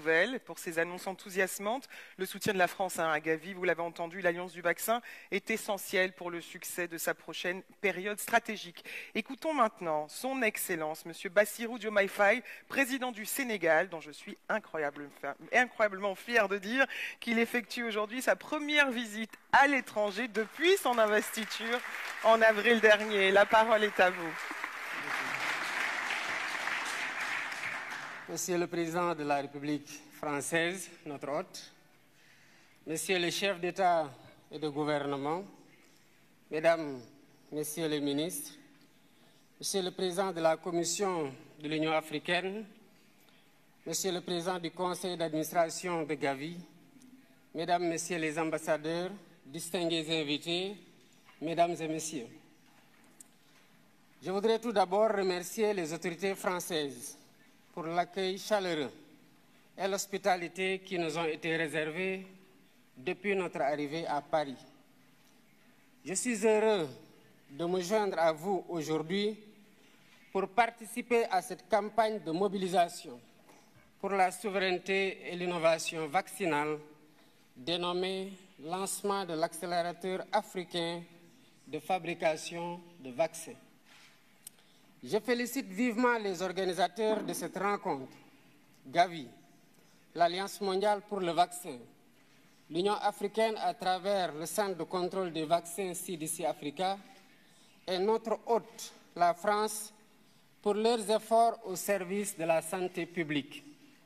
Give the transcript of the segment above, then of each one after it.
nouvelle pour ces annonces enthousiasmantes. Le soutien de la France à Gavi, vous l'avez entendu, l'Alliance du vaccin est essentielle pour le succès de sa prochaine période stratégique. Écoutons maintenant son Excellence, M. Bassirou Diomaye Faye, président du Sénégal, dont je suis incroyablement fier de dire qu'il effectue aujourd'hui sa première visite à l'étranger depuis son investiture en avril dernier. La parole est à vous. Monsieur le Président de la République française, notre hôte, Monsieur le chef d'État et de gouvernement, Mesdames, Messieurs les ministres, Monsieur le Président de la Commission de l'Union africaine, Monsieur le Président du Conseil d'administration de Gavi, Mesdames, Messieurs les ambassadeurs, distingués invités, Mesdames et Messieurs, je voudrais tout d'abord remercier les autorités françaises pour l'accueil chaleureux et l'hospitalité qui nous ont été réservés depuis notre arrivée à Paris. Je suis heureux de me joindre à vous aujourd'hui pour participer à cette campagne de mobilisation pour la souveraineté et l'innovation vaccinale dénommée Lancement de l'accélérateur africain de fabrication de vaccins. Je félicite vivement les organisateurs de cette rencontre, Gavi, l'Alliance mondiale pour le vaccin, l'Union africaine à travers le Centre de contrôle des vaccins CDC Africa et notre hôte, la France, pour leurs efforts au service de la santé publique.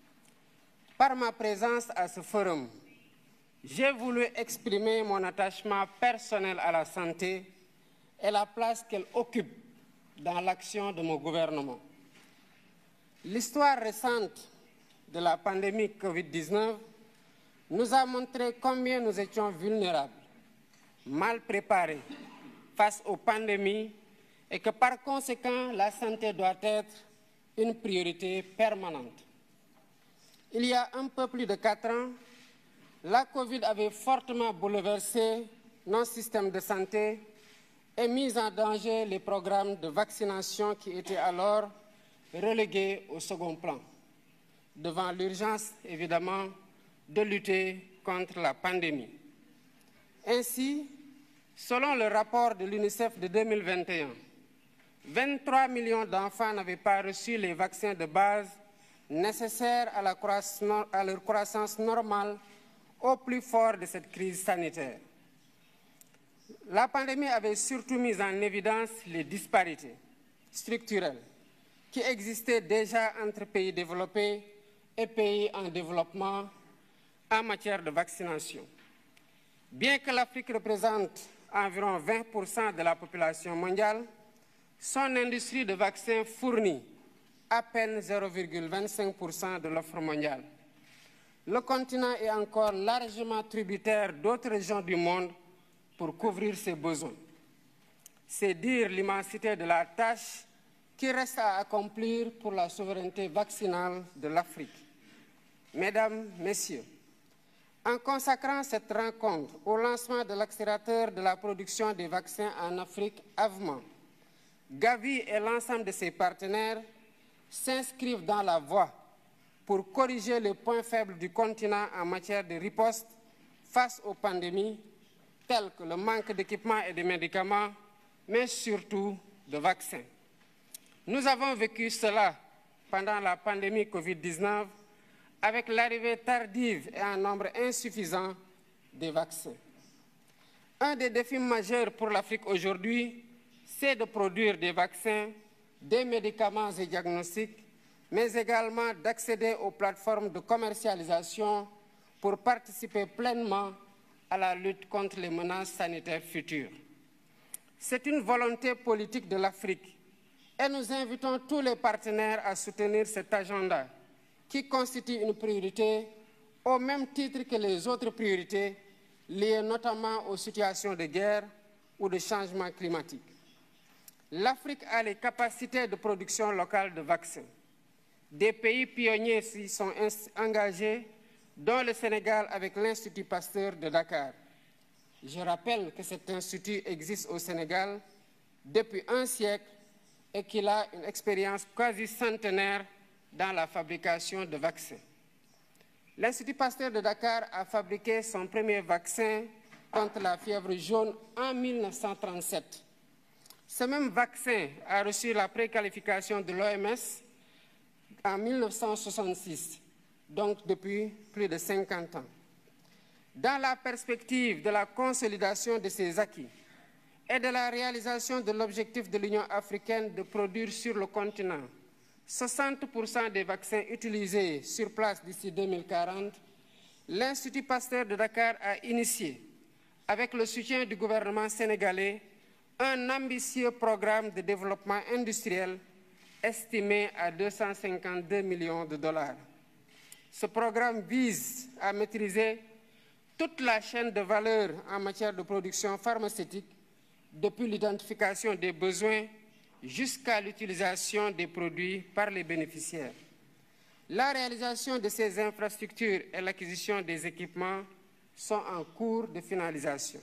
Par ma présence à ce forum, j'ai voulu exprimer mon attachement personnel à la santé et la place qu'elle occupe dans l'action de mon gouvernement. L'histoire récente de la pandémie Covid-19 nous a montré combien nous étions vulnérables, mal préparés face aux pandémies et que par conséquent, la santé doit être une priorité permanente. Il y a un peu plus de 4 ans, la Covid avait fortement bouleversé nos systèmes de santé et mis en danger les programmes de vaccination qui étaient alors relégués au second plan, devant l'urgence, évidemment, de lutter contre la pandémie. Ainsi, selon le rapport de l'UNICEF de 2021, 23 millions d'enfants n'avaient pas reçu les vaccins de base nécessaires à leur croissance normale au plus fort de cette crise sanitaire. La pandémie avait surtout mis en évidence les disparités structurelles qui existaient déjà entre pays développés et pays en développement en matière de vaccination. Bien que l'Afrique représente environ 20% de la population mondiale, son industrie de vaccins fournit à peine 0,25% de l'offre mondiale. Le continent est encore largement tributaire d'autres régions du monde pour couvrir ses besoins. C'est dire l'immensité de la tâche qui reste à accomplir pour la souveraineté vaccinale de l'Afrique. Mesdames, Messieurs, en consacrant cette rencontre au lancement de l'accélérateur de la production des vaccins en Afrique, AVMA, Gavi et l'ensemble de ses partenaires s'inscrivent dans la voie pour corriger les points faibles du continent en matière de riposte face aux pandémies, tels que le manque d'équipements et de médicaments, mais surtout de vaccins. Nous avons vécu cela pendant la pandémie Covid-19 avec l'arrivée tardive et en nombre insuffisant des vaccins. Un des défis majeurs pour l'Afrique aujourd'hui, c'est de produire des vaccins, des médicaments et diagnostics, mais également d'accéder aux plateformes de commercialisation pour participer pleinement à la lutte contre les menaces sanitaires futures. C'est une volonté politique de l'Afrique et nous invitons tous les partenaires à soutenir cet agenda qui constitue une priorité au même titre que les autres priorités liées notamment aux situations de guerre ou de changement climatique. L'Afrique a les capacités de production locale de vaccins. Des pays pionniers s'y sont engagés, dont le Sénégal avec l'Institut Pasteur de Dakar. Je rappelle que cet institut existe au Sénégal depuis un siècle et qu'il a une expérience quasi centenaire dans la fabrication de vaccins. l'Institut Pasteur de Dakar a fabriqué son premier vaccin contre la fièvre jaune en 1937. Ce même vaccin a reçu la préqualification de l'OMS en 1966, donc depuis plus de 50 ans. Dans la perspective de la consolidation de ces acquis et de la réalisation de l'objectif de l'Union africaine de produire sur le continent 60% des vaccins utilisés sur place d'ici 2040, l'Institut Pasteur de Dakar a initié, avec le soutien du gouvernement sénégalais, un ambitieux programme de développement industriel estimé à 252 millions de dollars. Ce programme vise à maîtriser toute la chaîne de valeur en matière de production pharmaceutique, depuis l'identification des besoins jusqu'à l'utilisation des produits par les bénéficiaires. La réalisation de ces infrastructures et l'acquisition des équipements sont en cours de finalisation.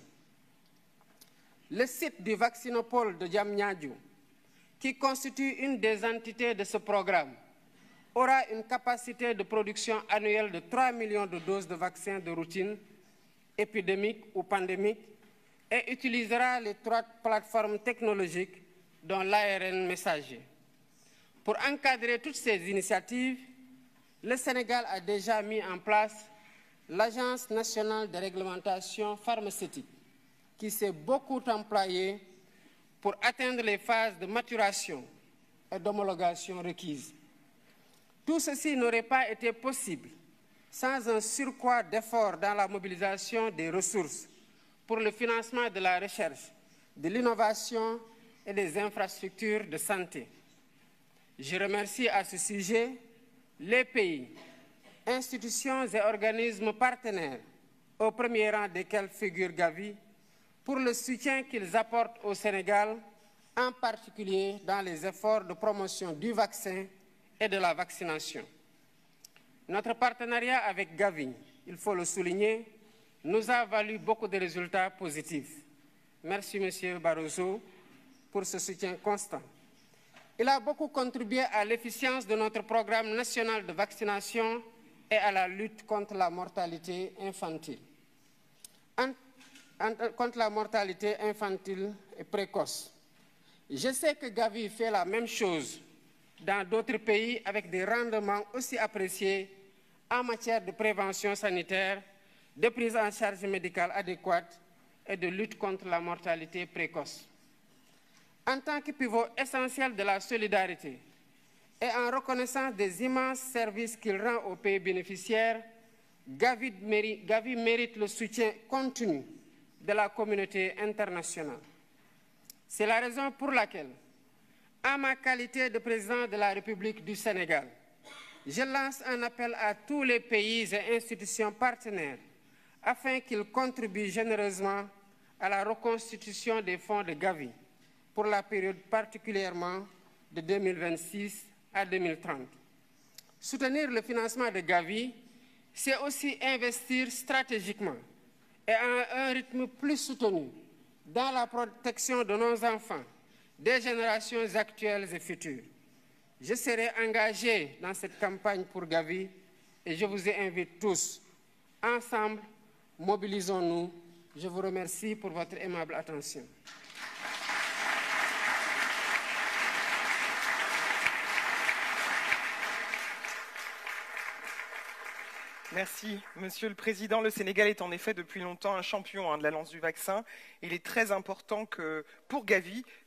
Le site du vaccinopole de Diamniadio, qui constitue une des entités de ce programme, aura une capacité de production annuelle de 3 millions de doses de vaccins de routine, épidémiques ou pandémiques, et utilisera les 3 plateformes technologiques dont l'ARN messager. Pour encadrer toutes ces initiatives, le Sénégal a déjà mis en place l'Agence nationale de réglementation pharmaceutique, qui s'est beaucoup employée pour atteindre les phases de maturation et d'homologation requises. Tout ceci n'aurait pas été possible sans un surcroît d'efforts dans la mobilisation des ressources pour le financement de la recherche, de l'innovation et des infrastructures de santé. Je remercie à ce sujet les pays, institutions et organismes partenaires, au premier rang desquels figure Gavi, pour le soutien qu'ils apportent au Sénégal, en particulier dans les efforts de promotion du vaccin et de la vaccination. Notre partenariat avec Gavi, il faut le souligner, nous a valu beaucoup de résultats positifs. Merci, M. Barroso, pour ce soutien constant. Il a beaucoup contribué à l'efficience de notre programme national de vaccination et à la lutte contre la mortalité infantile. Contre la mortalité infantile et précoce. Je sais que Gavi fait la même chose dans d'autres pays avec des rendements aussi appréciés en matière de prévention sanitaire, de prise en charge médicale adéquate et de lutte contre la mortalité précoce. En tant que pivot essentiel de la solidarité et en reconnaissance des immenses services qu'il rend aux pays bénéficiaires, Gavi mérite le soutien continu de la communauté internationale. C'est la raison pour laquelle, en ma qualité de président de la République du Sénégal, je lance un appel à tous les pays et institutions partenaires afin qu'ils contribuent généreusement à la reconstitution des fonds de Gavi pour la période particulièrement de 2026 à 2030. Soutenir le financement de Gavi, c'est aussi investir stratégiquement et à un rythme plus soutenu dans la protection de nos enfants, des générations actuelles et futures. Je serai engagé dans cette campagne pour Gavi et je vous invite tous. Ensemble, mobilisons-nous. Je vous remercie pour votre aimable attention. Merci, Monsieur le Président. Le Sénégal est en effet depuis longtemps un champion de la lance du vaccin. Il est très important que, pour Gavi,